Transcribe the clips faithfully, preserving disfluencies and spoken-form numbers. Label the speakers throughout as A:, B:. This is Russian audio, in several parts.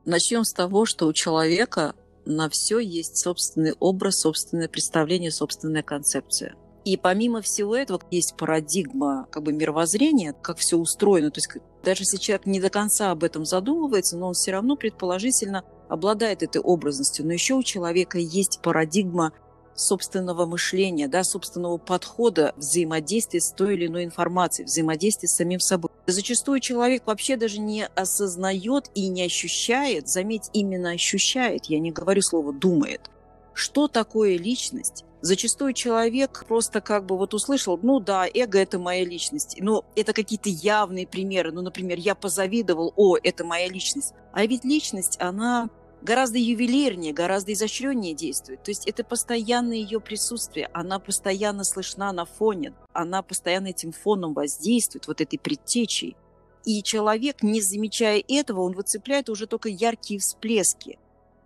A: Начнем с того, что у человека на все есть собственный образ, собственное представление, собственная концепция. И помимо всего этого есть парадигма как бы мировоззрения, как все устроено. То есть даже если человек не до конца об этом задумывается, но он все равно предположительно обладает этой образностью. Но еще у человека есть парадигма собственного мышления, да, собственного подхода взаимодействия с той или иной информацией, взаимодействия с самим собой. Зачастую человек вообще даже не осознает и не ощущает, заметь, именно ощущает, я не говорю слово «думает», что такое личность. Зачастую человек просто как бы вот услышал, ну да, эго – это моя личность. Но это какие-то явные примеры. Ну, например, я позавидовал, о, это моя личность. А ведь личность, она гораздо ювелирнее, гораздо изощреннее действует. То есть это постоянное ее присутствие, она постоянно слышна на фоне, она постоянно этим фоном воздействует, вот этой предтечей. И человек, не замечая этого, он выцепляет уже только яркие всплески.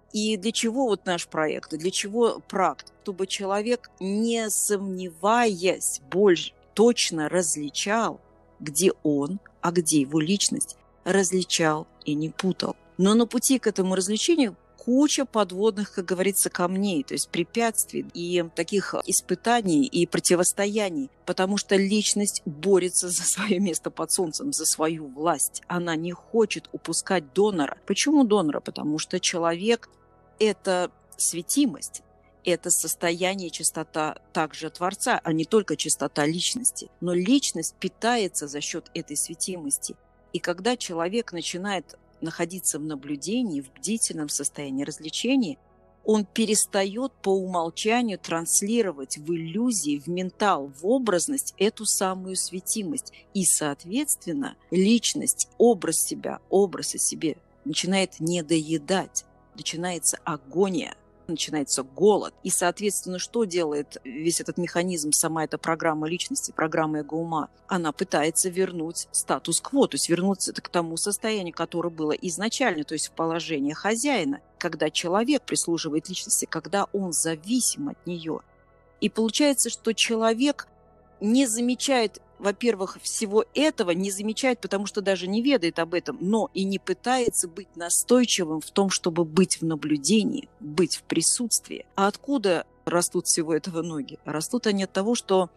A: И для чего вот наш проект, для чего практ? Чтобы человек, не сомневаясь больше, точно различал, где он, а где его личность, различал и не путал. Но на пути к этому развлечению куча подводных, как говорится, камней, то есть препятствий и таких испытаний и противостояний, потому что личность борется за свое место под солнцем, за свою власть. Она не хочет упускать донора. Почему донора? Потому что человек – это светимость, это состояние, чистота также Творца, а не только чистота личности. Но личность питается за счет этой светимости. И когда человек начинает находиться в наблюдении, в бдительном состоянии развлечения, он перестает по умолчанию транслировать в иллюзии, в ментал, в образность эту самую светимость. И, соответственно, личность, образ себя, образ о себе начинает недоедать, начинается агония, начинается голод. И, соответственно, что делает весь этот механизм, сама эта программа личности, программа эго-ума? Она пытается вернуть статус-кво, то есть вернуться к тому состоянию, которое было изначально, то есть в положение хозяина, когда человек прислуживает личности, когда он зависим от нее. И получается, что человек не замечает, во-первых, всего этого, не замечает, потому что даже не ведает об этом, но и не пытается быть настойчивым в том, чтобы быть в наблюдении, быть в присутствии. А откуда растут всего этого ноги? Растут они от того, что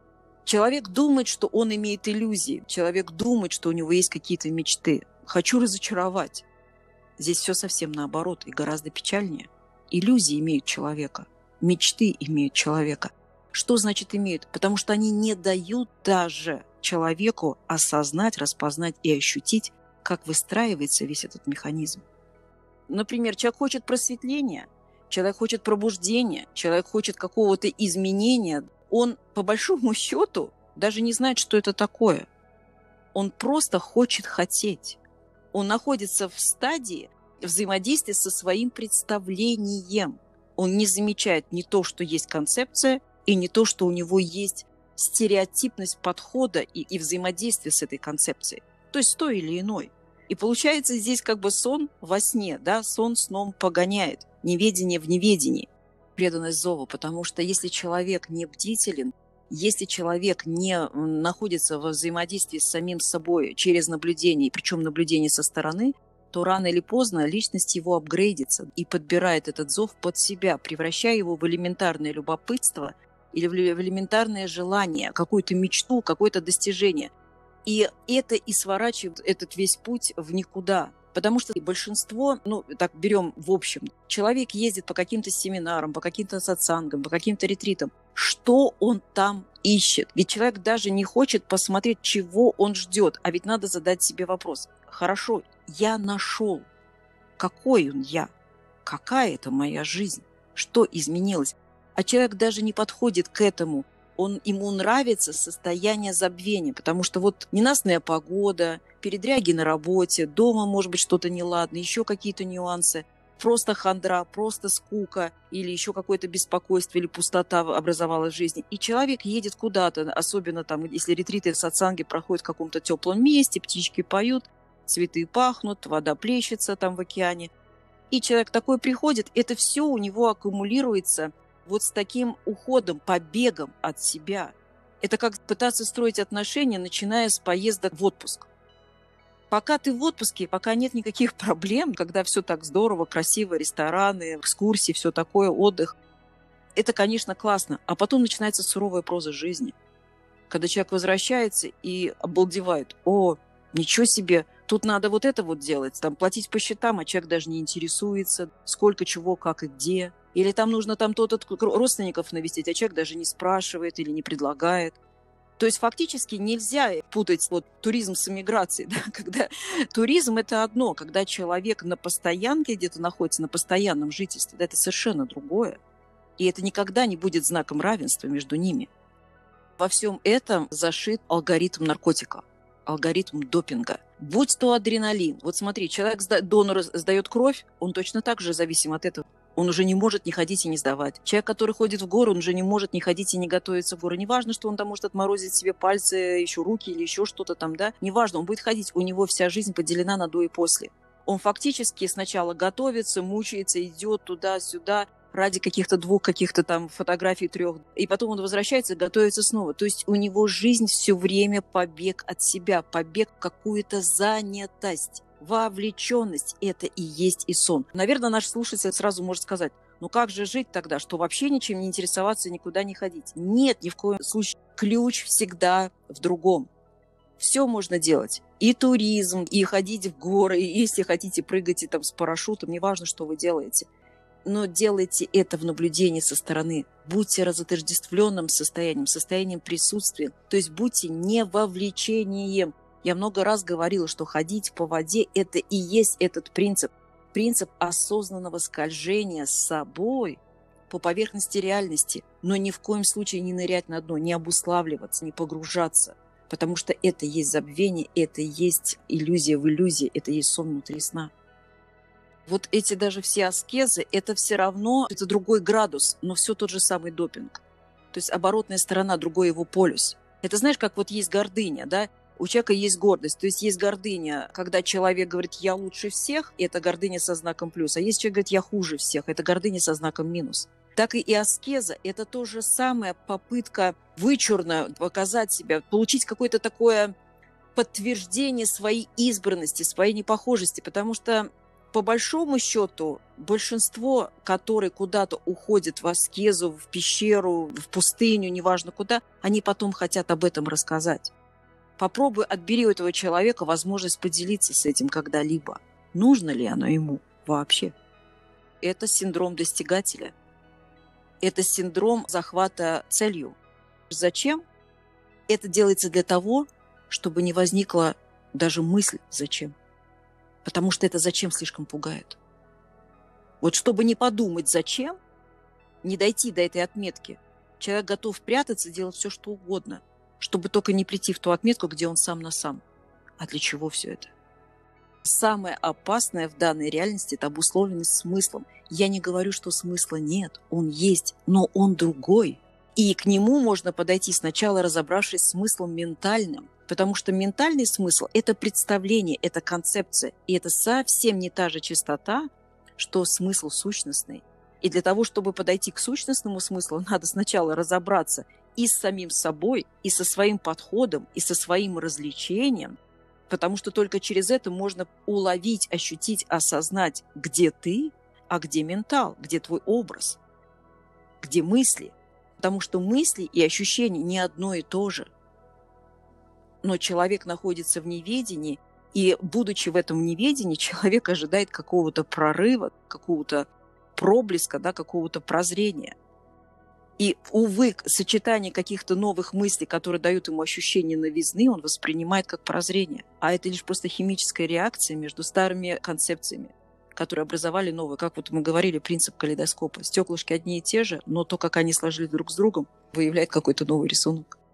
A: человек думает, что он имеет иллюзии, человек думает, что у него есть какие-то мечты. Хочу разочаровать. Здесь все совсем наоборот и гораздо печальнее. Иллюзии имеют человека, мечты имеют человека. Что значит имеют? Потому что они не дают даже человеку осознать, распознать и ощутить, как выстраивается весь этот механизм. Например, человек хочет просветления, человек хочет пробуждения, человек хочет какого-то изменения. Он, по большому счету, даже не знает, что это такое. Он просто хочет хотеть. Он находится в стадии взаимодействия со своим представлением. Он не замечает не то, что есть концепция, и не то, что у него есть стереотипность подхода и, и взаимодействия с этой концепцией. То есть той или иной. И получается здесь как бы сон во сне, да, сон сном погоняет, неведение в неведении, преданность зову. Потому что если человек не бдителен, если человек не находится во взаимодействии с самим собой через наблюдение, причем наблюдение со стороны, то рано или поздно личность его апгрейдится и подбирает этот зов под себя, превращая его в элементарное любопытство или в элементарное желание, какую-то мечту, какое-то достижение. И это и сворачивает этот весь путь в никуда. Потому что большинство, ну, так берем в общем, человек ездит по каким-то семинарам, по каким-то сатсангам, по каким-то ретритам. Что он там ищет? Ведь человек даже не хочет посмотреть, чего он ждет. А ведь надо задать себе вопрос. Хорошо, я нашел. Какой он я? Какая это моя жизнь? Что изменилось? А человек даже не подходит к этому. Он, ему нравится состояние забвения, потому что вот ненастная погода, передряги на работе, дома может быть что-то неладно, еще какие-то нюансы, просто хандра, просто скука или еще какое-то беспокойство или пустота образовалась в жизни. И человек едет куда-то, особенно там, если ретриты в сатсанге проходят в каком-то теплом месте, птички поют, цветы пахнут, вода плещется там в океане. И человек такой приходит, это все у него аккумулируется вот с таким уходом, побегом от себя. Это как пытаться строить отношения, начиная с поездок в отпуск. Пока ты в отпуске, пока нет никаких проблем, когда все так здорово, красиво, рестораны, экскурсии, все такое, отдых, это, конечно, классно. А потом начинается суровая проза жизни. Когда человек возвращается и обалдевает. О, ничего себе, тут надо вот это вот делать, там платить по счетам, а человек даже не интересуется, сколько чего, как и где. Или там нужно там то-то родственников навестить, а человек даже не спрашивает или не предлагает. То есть фактически нельзя путать вот туризм с эмиграцией. Да? Когда туризм – это одно, когда человек на постоянке где-то находится, на постоянном жительстве, да, это совершенно другое. И это никогда не будет знаком равенства между ними. Во всем этом зашит алгоритм наркотика, алгоритм допинга. Будь то адреналин. Вот смотри, человек, донор сдает кровь, он точно так же зависим от этого. Он уже не может не ходить и не сдавать. Человек, который ходит в гору, он уже не может не ходить и не готовиться в горы. Неважно, что он там может отморозить себе пальцы, еще руки или еще что-то там, да. Неважно, он будет ходить. У него вся жизнь поделена на до и после. Он фактически сначала готовится, мучается, идет туда-сюда ради каких-то двух, каких-то там фотографий, трех. И потом он возвращается и готовится снова. То есть у него жизнь все время побег от себя, побег в какую-то занятость. Вовлеченность – это и есть и сон. Наверное, наш слушатель сразу может сказать, ну как же жить тогда, что вообще ничем не интересоваться, никуда не ходить? Нет, ни в коем случае. Ключ всегда в другом. Все можно делать. И туризм, и ходить в горы, и если хотите, прыгайте там с парашютом, неважно, что вы делаете. Но делайте это в наблюдении со стороны. Будьте разотождествленным состоянием, состоянием присутствия. То есть будьте не вовлечением. Я много раз говорила, что ходить по воде – это и есть этот принцип. Принцип осознанного скольжения с собой по поверхности реальности. Но ни в коем случае не нырять на дно, не обуславливаться, не погружаться. Потому что это и есть забвение, это и есть иллюзия в иллюзии, это и есть сон внутри сна. Вот эти даже все аскезы – это все равно, это другой градус, но все тот же самый допинг. То есть оборотная сторона, другой его полюс. Это знаешь, как вот есть гордыня, да? У человека есть гордость, то есть есть гордыня, когда человек говорит «я лучше всех», это гордыня со знаком плюс, а есть человек говорит «я хуже всех», это гордыня со знаком минус. Так и аскеза – это то же самое, попытка вычурно показать себя, получить какое-то такое подтверждение своей избранности, своей непохожести, потому что по большому счету большинство, которые куда-то уходят в аскезу, в пещеру, в пустыню, неважно куда, они потом хотят об этом рассказать. Попробуй отбери у этого человека возможность поделиться с этим когда-либо. Нужно ли оно ему вообще? Это синдром достигателя. Это синдром захвата целью. Зачем? Это делается для того, чтобы не возникла даже мысль «зачем?». Потому что это «зачем» слишком пугает. Вот чтобы не подумать «зачем?», не дойти до этой отметки, человек готов прятаться, делать все, что угодно, чтобы только не прийти в ту отметку, где он сам на сам. А для чего все это? Самое опасное в данной реальности – это обусловленность смыслом. Я не говорю, что смысла нет, он есть, но он другой. И к нему можно подойти сначала, разобравшись с смыслом ментальным, потому что ментальный смысл – это представление, это концепция, и это совсем не та же чистота, что смысл сущностный. И для того, чтобы подойти к сущностному смыслу, надо сначала разобраться и с самим собой, и со своим подходом, и со своим развлечением, потому что только через это можно уловить, ощутить, осознать, где ты, а где ментал, где твой образ, где мысли. Потому что мысли и ощущения не одно и то же. Но человек находится в неведении, и, будучи в этом неведении, человек ожидает какого-то прорыва, какого-то проблеска, да, какого-то прозрения. И, увы, сочетание каких-то новых мыслей, которые дают ему ощущение новизны, он воспринимает как прозрение. А это лишь просто химическая реакция между старыми концепциями, которые образовали новые. Как вот мы говорили, принцип калейдоскопа. Стеклышки одни и те же, но то, как они сложились друг с другом, выявляет какой-то новый рисунок.